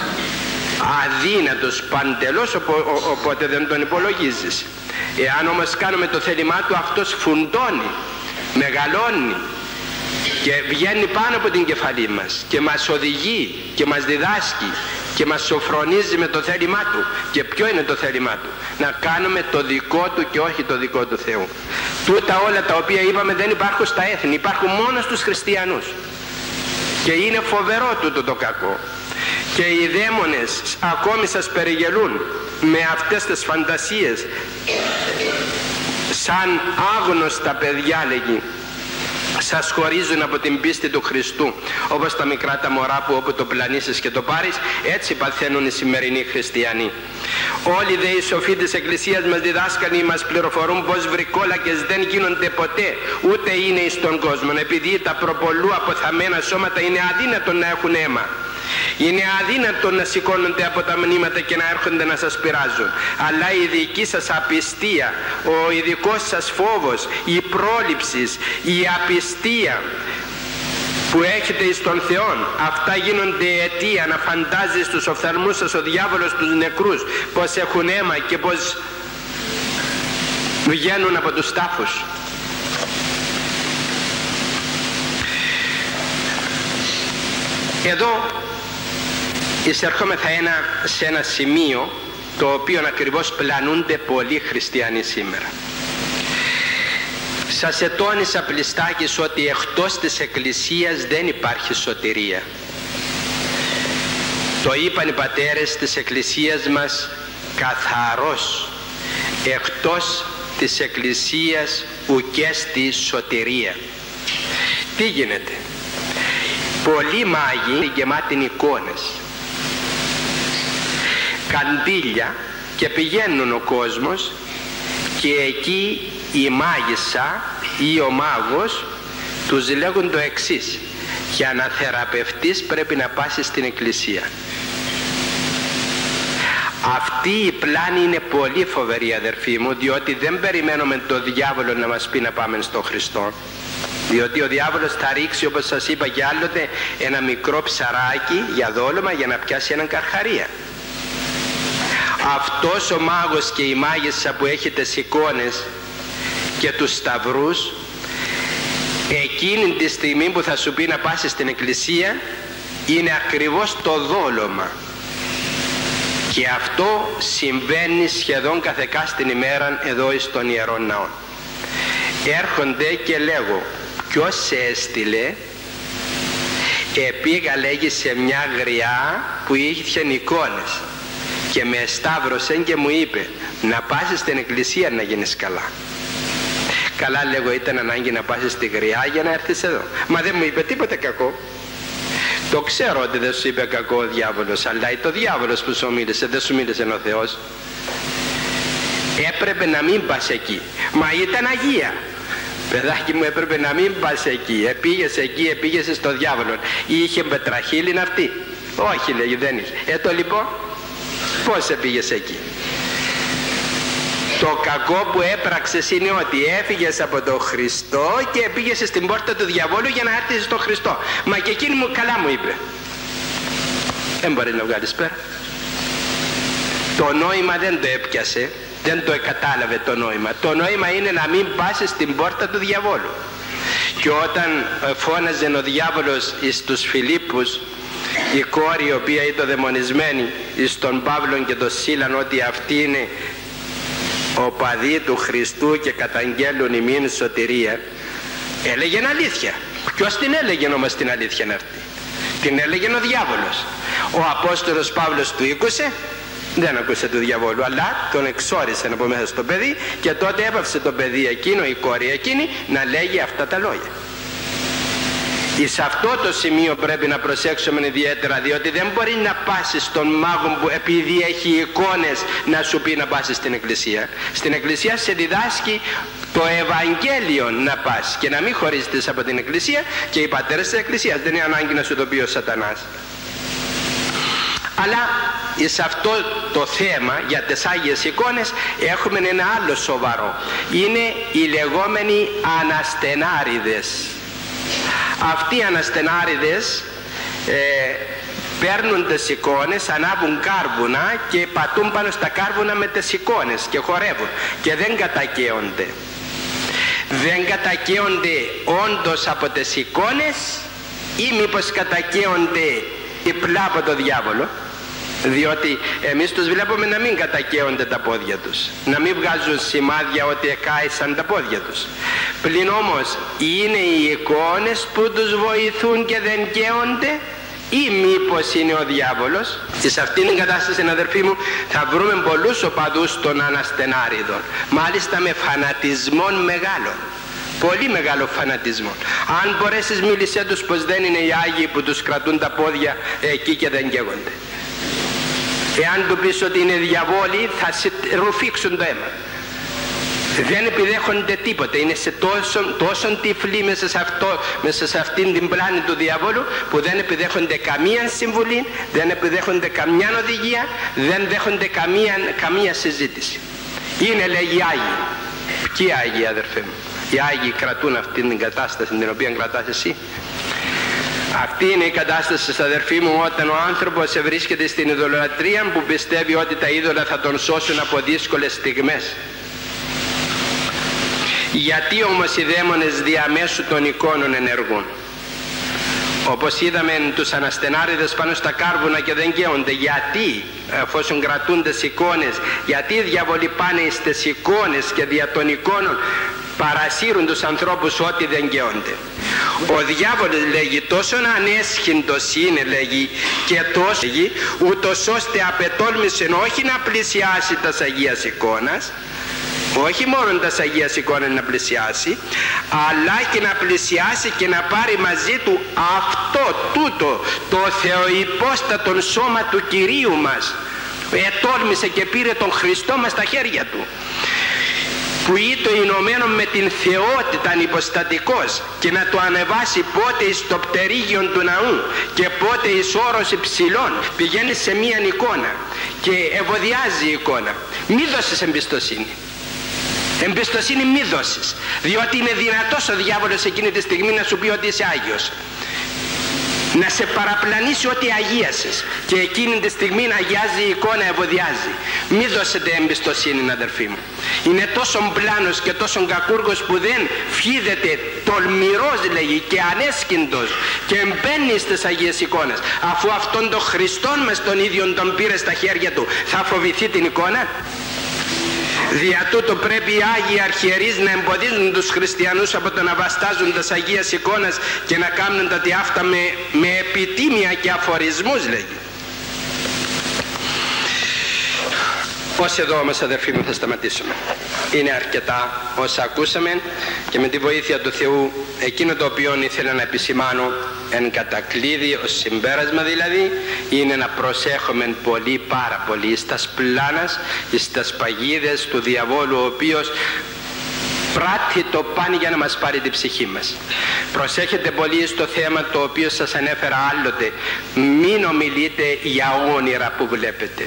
αδύνατος παντελώς, οπότε δεν τον υπολογίζεις. Εάν όμως κάνουμε το θέλημά του, αυτός φουντώνει, μεγαλώνει και βγαίνει πάνω από την κεφαλή μας και μας οδηγεί και μας διδάσκει και μας σοφρονίζει με το θέλημά του. Και ποιο είναι το θέλημά του? Να κάνουμε το δικό του και όχι το δικό του Θεού. Τούτα όλα τα οποία είπαμε δεν υπάρχουν στα έθνη, υπάρχουν μόνο στους χριστιανούς. Και είναι φοβερό τούτο το κακό. Και οι δαίμονες ακόμη σας περιγελούν με αυτές τις φαντασίες, σαν άγνωστα παιδιά, λέγει. Σας χωρίζουν από την πίστη του Χριστού, όπως τα μικρά τα μωρά που όπου το πλανήσεις και το πάρεις, έτσι παθαίνουν οι σημερινοί χριστιανοί. Όλοι δε οι σοφοί της Εκκλησίας μας διδάσκαν ή μας πληροφορούν πως βρικόλακες δεν γίνονται ποτέ, ούτε είναι εις τον κόσμο, επειδή τα προπολού αποθαμμένα σώματα είναι αδύνατο να έχουν αίμα. Είναι αδύνατο να σηκώνονται από τα μνήματα και να έρχονται να σας πειράζουν. Αλλά η δική σας απιστία, ο ειδικός σας φόβος, η πρόληψη, η απιστία που έχετε εις τον Θεό, αυτά γίνονται αιτία να φαντάζει στους οφθαλμούς σας ο διάβολος τους νεκρούς πως έχουν αίμα και πως βγαίνουν από τους τάφους. Εδώ εισερχόμεθα ένα, σε ένα σημείο το οποίο ακριβώς πλανούνται πολλοί χριστιανοί σήμερα. Σας ετώνησα πλιστάκης ότι εκτός της Εκκλησίας δεν υπάρχει σωτηρία. Το είπαν οι πατέρες της Εκκλησίας μας καθαρός. Εκτός της Εκκλησίας ουκέστη σωτηρία. Τι γίνεται? Πολλοί μάγοι γεμάτοι εικόνες, καντήλια, και πηγαίνουν ο κόσμος και εκεί η μάγισσα ή ο μάγος τους λέγουν το εξής: για να θεραπευτείς πρέπει να πας στην εκκλησία. Αυτή η πλάνη είναι πολύ φοβερή, αδερφοί μου, διότι δεν περιμένουμε το διάβολο να μας πει να πάμε στον Χριστό, διότι ο διάβολος θα ρίξει, όπως σας είπα και άλλοτε, ένα μικρό ψαράκι για δόλωμα για να πιάσει έναν καρχαρία. Αυτός ο μάγος και η μάγισσα που έχετε στις εικόνες και τους σταυρούς, εκείνη τη στιγμή που θα σου πει να πας στην εκκλησία, είναι ακριβώς το δόλωμα. Και αυτό συμβαίνει σχεδόν κάθε κάστην ημέρα εδώ στον Ιερό Ναό. Έρχονται και λέγω: ποιος σε έστειλε? Επήγα, λέγει, σε μια γριά που είχε εικόνες και με σταύρωσε και μου είπε να πας στην εκκλησία να γίνεις καλά. Καλά, λέγω, ήταν ανάγκη να πας στη γριά για να έρθεις εδώ? Μα δεν μου είπε τίποτε κακό. Το ξέρω ότι δεν σου είπε κακό ο διάβολος, αλλά το διάβολος που σου μίλησε, δεν σου μίλησε ο Θεός. Έπρεπε να μην πας εκεί. Μα ήταν Αγία. Παιδάκι μου, έπρεπε να μην πας εκεί. Επήγες εκεί, επήγες στο διάβολο. Είχε πετραχύλιν αυτή? Όχι, λέγει, δεν είχε. Ε, το λοιπόν, πώς επήγες εκεί? Το κακό που έπραξες είναι ότι έφυγες από τον Χριστό και πήγες στην πόρτα του διαβόλου για να έρθεις στον Χριστό. Μα και εκείνη μου καλά μου είπε. Δεν μπορεί να βγάλεις πέρα. Το νόημα δεν το έπιασε, δεν το κατάλαβε το νόημα. Το νόημα είναι να μην πας στην πόρτα του διαβόλου. Και όταν φώναζε ο διάβολος στους Φιλίππους, η κόρη η οποία ήταν δαιμονισμένη, στον Παύλο και τον Σίλαν, ότι αυτή είναι ο παδί του Χριστού και καταγγέλουν ημίν σωτηρία, έλεγε αλήθεια. Ποιος την έλεγε όμως την αλήθεια αυτή? Την έλεγε ο διάβολος. Ο Απόστολος Παύλος του ήκουσε, δεν ακούσε του διαβόλου, αλλά τον εξόρισε από μέσα στο παιδί, και τότε έπαυσε το παιδί εκείνο, η κόρη εκείνη, να λέγει αυτά τα λόγια. Σε αυτό το σημείο πρέπει να προσέξουμε ιδιαίτερα, διότι δεν μπορεί να πας στον μάγο που επειδή έχει εικόνες να σου πει να πας στην εκκλησία. Στην εκκλησία σε διδάσκει το Ευαγγέλιο να πας και να μην χωρίζεις από την εκκλησία, και οι πατέρες της εκκλησίας. Δεν είναι ανάγκη να σου το πει ο σατανάς. Αλλά σε αυτό το θέμα για τις Άγιες εικόνες έχουμε ένα άλλο σοβαρό. Είναι οι λεγόμενοι αναστενάριδες. Αυτοί οι αναστενάριδες ε, παίρνουν τις εικόνες, ανάβουν κάρβουνα και πατούν πάνω στα κάρβουνα με τις εικόνες και χορεύουν και δεν κατακαίονται. Δεν κατακαίονται όντως από τις εικόνες, ή μήπως κατακαίονται διπλά από το διάβολο? Διότι εμείς τους βλέπουμε να μην κατακαίονται τα πόδια τους, να μην βγάζουν σημάδια ότι εκάησαν τα πόδια τους. Πλην όμως είναι οι εικόνες που τους βοηθούν και δεν καίονται, ή μήπως είναι ο διάβολος? Και σε αυτήν την κατάσταση, αδερφοί μου, θα βρούμε πολλούς οπαδούς των αναστενάριδων, μάλιστα με φανατισμό μεγάλο, πολύ μεγάλο φανατισμό. Αν μπορέσεις, μίλησέ τους πως δεν είναι οι Άγιοι που τους κρατούν τα πόδια εκεί και δεν καίγονται. Εάν του πεις ότι είναι διαβόλοι, θα σε ρουφήξουν το αίμα. Δεν επιδέχονται τίποτε. Είναι σε τόσο, τόσο τυφλοί μέσα σε, αυτό, μέσα σε αυτήν την πλάνη του διαβόλου, που δεν επιδέχονται καμία συμβουλή, δεν επιδέχονται καμιά οδηγία, δεν δέχονται καμία, καμία συζήτηση. Είναι, λέγει, Άγιοι. Ποιοι Άγιοι, αδερφέ μου? Οι Άγιοι κρατούν αυτήν την κατάσταση την οποία κρατάς εσύ. Αυτή είναι η κατάσταση, αδερφοί μου, όταν ο άνθρωπος βρίσκεται στην ειδωλολατρία, που πιστεύει ότι τα είδωλα θα τον σώσουν από δύσκολες στιγμές. Γιατί όμως οι δαίμονες διαμέσου των εικόνων ενεργούν? Όπως είδαμε τους αναστενάριδες πάνω στα κάρβουνα και δεν καίονται. Γιατί, εφόσον κρατούν τις εικόνες, γιατί οι διαβολοί πάνε στις εικόνες και δια των εικόνων παρασύρουν τους ανθρώπους ότι δεν καίονται? Ο διάβολος, λέγει, τόσο ανέσχυντος είναι, λέγει, και τόσο, λέγει, ούτως ώστε απετόλμησε όχι να πλησιάσει τας Αγίας εικόνας, όχι μόνο τας Αγίας εικόνας να πλησιάσει, αλλά και να πλησιάσει και να πάρει μαζί του αυτό τούτο το θεοϋπόστατον σώμα του Κυρίου μας. Ετόλμησε και πήρε τον Χριστό μας στα χέρια του, που ήτο ενωμένο με την θεότητα υποστατικός, και να το ανεβάσει πότε εις το πτερίγιον του ναού και πότε εις όρος υψηλών. Πηγαίνει σε μία εικόνα και ευωδιάζει η εικόνα. Μη δώσεις εμπιστοσύνη. Εμπιστοσύνη μη δώσεις, διότι είναι δυνατός ο διάβολος εκείνη τη στιγμή να σου πει ότι είσαι Άγιος, να σε παραπλανήσει ότι αγίασες, και εκείνη τη στιγμή να αγιάζει η εικόνα, ευωδιάζει. Μη δώσετε εμπιστοσύνη, αδερφοί μου. Είναι τόσο πλάνος και τόσο κακούργος που δεν φίδεται, τολμηρός λέγει και ανέσκυντος, και μπαίνει στις Αγίες εικόνες. Αφού αυτόν τον Χριστόν μες τον ίδιον τον πήρε στα χέρια του, θα φοβηθεί την εικόνα? Δια τούτο πρέπει οι Άγιοι Αρχιερείς να εμποδίζουν τους χριστιανούς από το να βαστάζουν τις Αγίες εικόνες και να κάνουν τα τι αυτά με, με επιτίμια και αφορισμούς, λέγει. Ως εδώ όμως, αδερφοί μου, θα σταματήσουμε. Είναι αρκετά όσα ακούσαμε, και με τη βοήθεια του Θεού εκείνο το οποίο ήθελα να επισημάνω εν κατακλείδη, ως συμπέρασμα δηλαδή, είναι να προσέχουμε πολύ, πάρα πολύ στας πλάνας, στας παγίδες του διαβόλου, ο οποίος πράττει το πάνι για να μας πάρει την ψυχή μας. Προσέχετε πολύ στο θέμα το οποίο σας ανέφερα άλλοτε. Μην ομιλείτε για όνειρα που βλέπετε.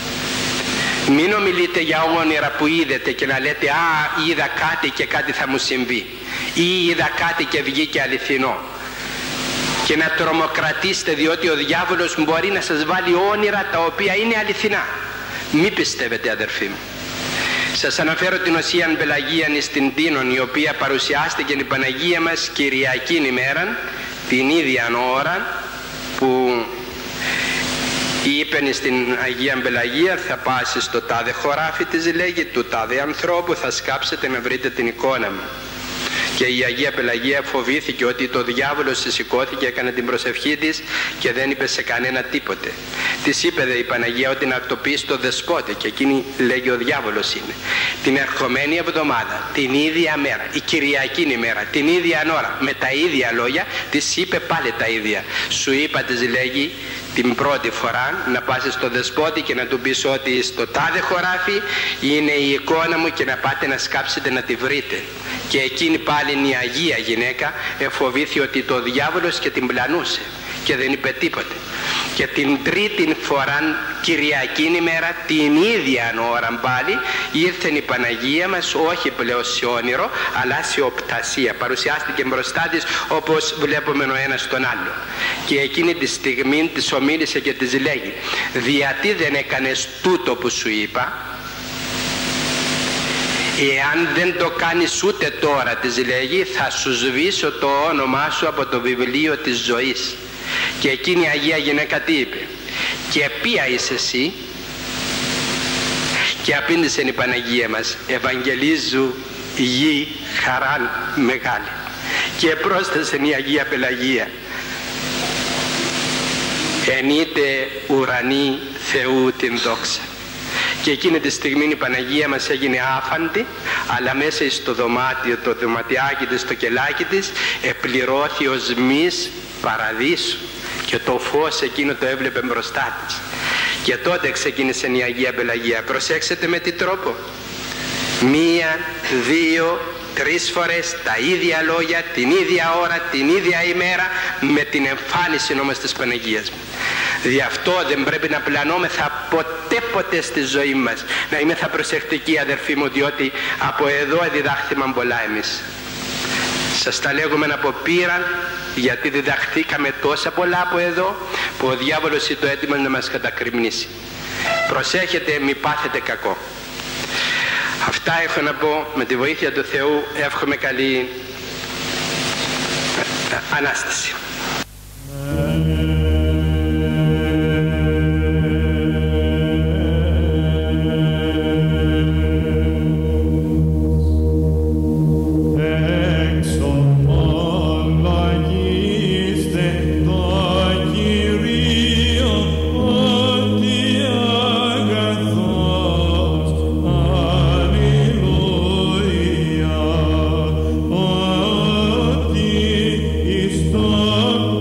Μην ομιλείτε για όνειρα που είδετε και να λέτε «Α, είδα κάτι και κάτι θα μου συμβεί» ή «Είδα κάτι και βγήκε αληθινό», και να τρομοκρατήσετε, διότι ο διάβολος μπορεί να σας βάλει όνειρα τα οποία είναι αληθινά. Μη πιστεύετε, αδερφοί μου. Σας αναφέρω την Οσίαν Πελαγίαν στην Τίνον, η οποία παρουσιάστηκε η Παναγία μας Κυριακήν ημέραν, την ίδια ώρα που είπεν στην Αγία Πελαγία «Θα πάσει στο τάδε χωράφι της, λέγει, του τάδε ανθρώπου, θα σκάψετε να βρείτε την εικόνα μου». Και η Αγία Πελαγία φοβήθηκε ότι το διάβολος σηκώθηκε, έκανε την προσευχή της και δεν είπε σε κανένα τίποτε. Της είπε δε η Παναγία ότι να το πει στο δεσπότη, και εκείνη λέγει ο διάβολος είναι. Την ερχομένη εβδομάδα, την ίδια μέρα, η Κυριακή ημέρα, την ίδια ώρα, με τα ίδια λόγια, της είπε πάλι τα ίδια. Σου είπα, της λέγει, την πρώτη φορά να πας στο δεσπότη και να του πεις ότι στο τάδε χωράφι είναι η εικόνα μου και να πάτε να σκάψετε να τη βρείτε. Και εκείνη πάλι η Αγία γυναίκα εφοβήθη ότι το διάβολος και την πλανούσε και δεν είπε τίποτε. Και την τρίτη φορά, Κυριακή ημέρα, την ίδια ώρα πάλι, ήρθε η Παναγία μας, όχι πλέον σε όνειρο, αλλά σε οπτασία. Παρουσιάστηκε μπροστά της όπως βλέπουμε ο ένας τον άλλο. Και εκείνη τη στιγμή της ομίλησε και της λέγει «Γιατί δεν έκανες τούτο που σου είπα? Εάν δεν το κάνεις ούτε τώρα», της λέγει, «θα σου σβήσω το όνομά σου από το βιβλίο της ζωής». Και εκείνη η Αγία γυναίκα τι είπε? «Και ποια είσαι εσύ?» Και απήντησε η Παναγία μας «Ευαγγελίζου γη χαράν μεγάλη». Και πρόσθεσε η Αγία Πελαγία «Ενείτε ουρανή Θεού την δόξα». Και εκείνη τη στιγμή η Παναγία μας έγινε άφαντη, αλλά μέσα στο δωμάτιο, το δωματιάκι της, το κελάκι της, επληρώθη ως μυς παραδείσου, και το φως εκείνο το έβλεπε μπροστά της. Και τότε ξεκίνησε η Αγία Πελαγία. Προσέξτε με τι τρόπο. Μία, δύο, τρεις φορές τα ίδια λόγια, την ίδια ώρα, την ίδια ημέρα, με την εμφάνιση όμως της Παναγίας μου. Γι' αυτό δεν πρέπει να πλανόμεθα ποτέ ποτέ στη ζωή μας. Να είμαι θα προσεκτικοί, αδερφοί μου, διότι από εδώ διδάχθηκαν πολλά εμείς. Σας τα λέγουμε από πείρα, γιατί διδαχθήκαμε τόσα πολλά από εδώ, που ο διάβολος είναι το έτοιμο να μας κατακριμνήσει. Προσέχετε μη πάθετε κακό. Αυτά έχω να πω. Με τη βοήθεια του Θεού εύχομαι καλή Ανάσταση. Stop.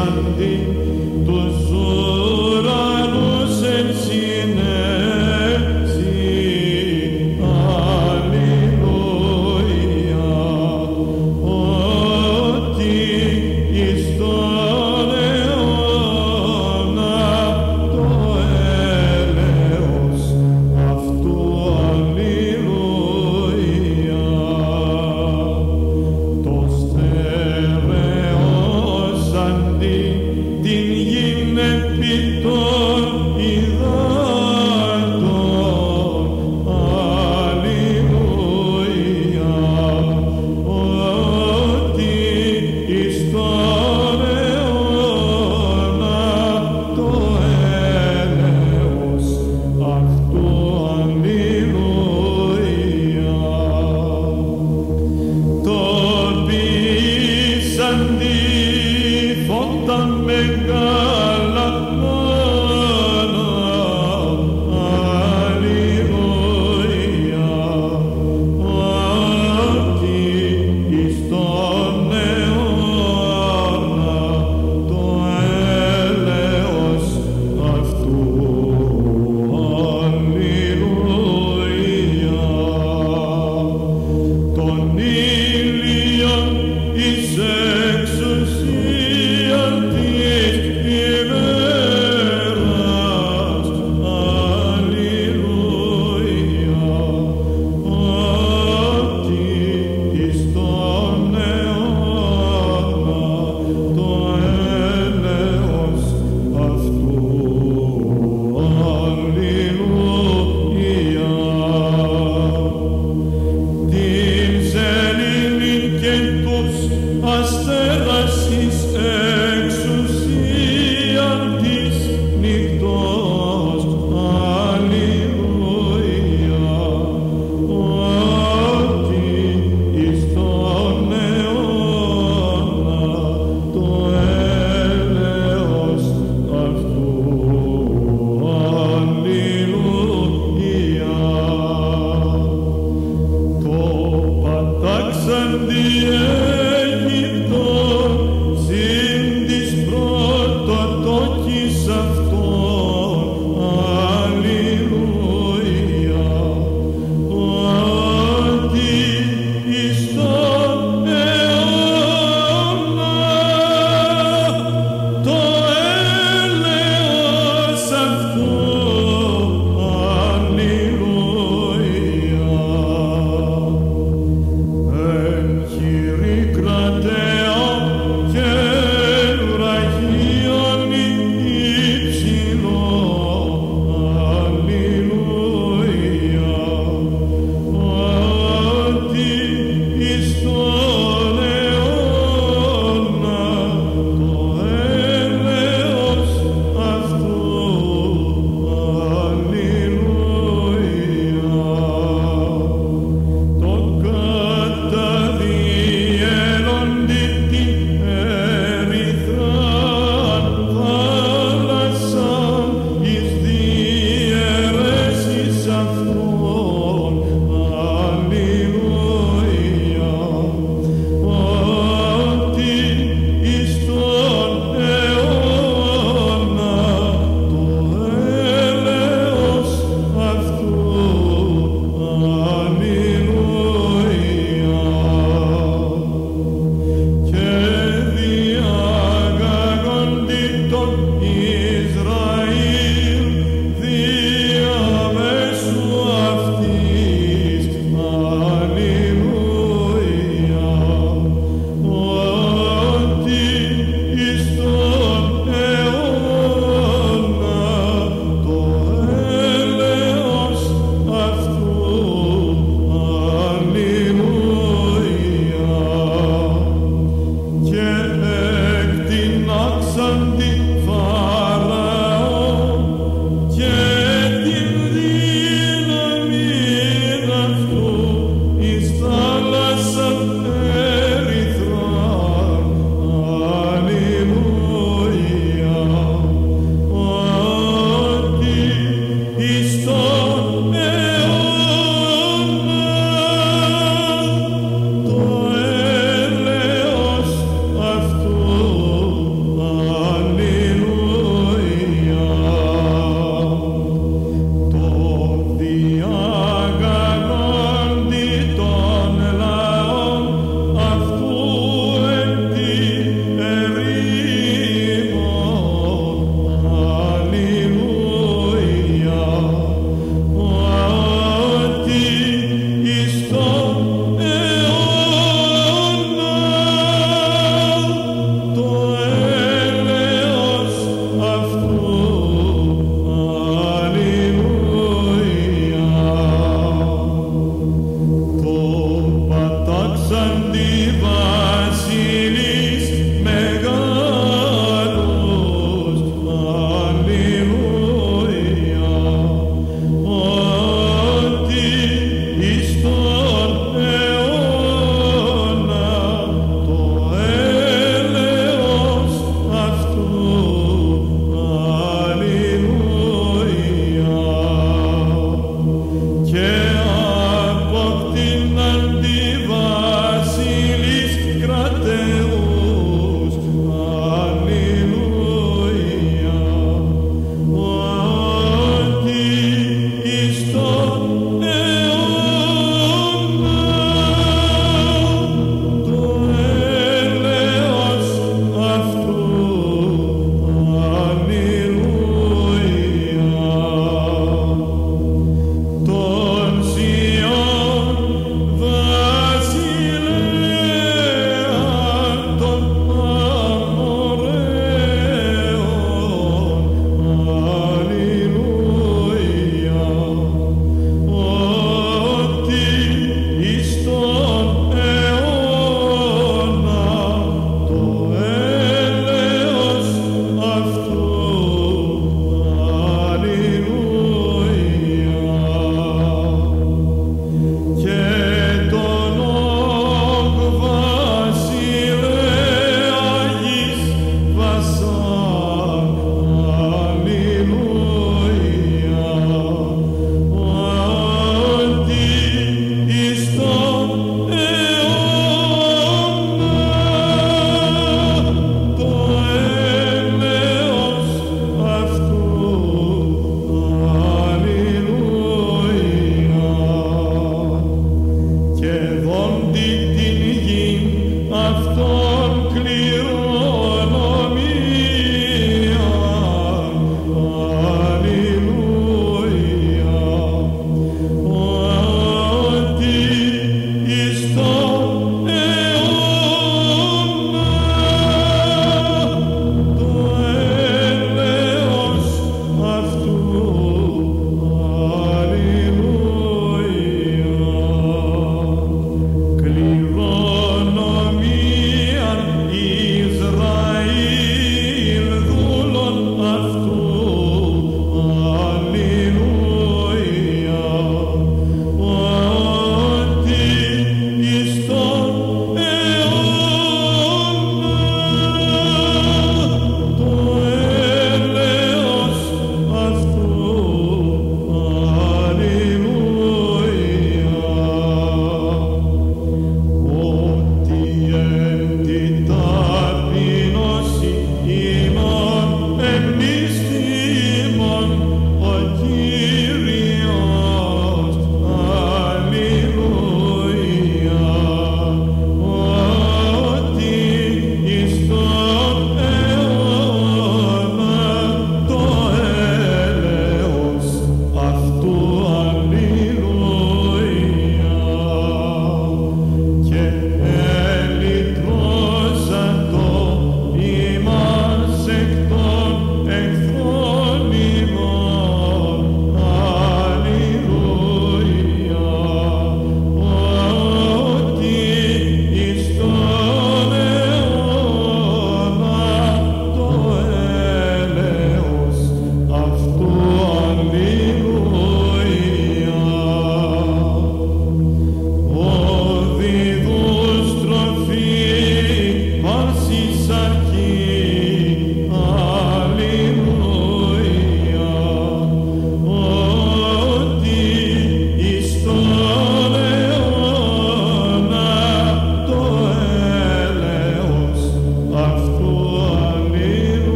Φώτα μεγάλα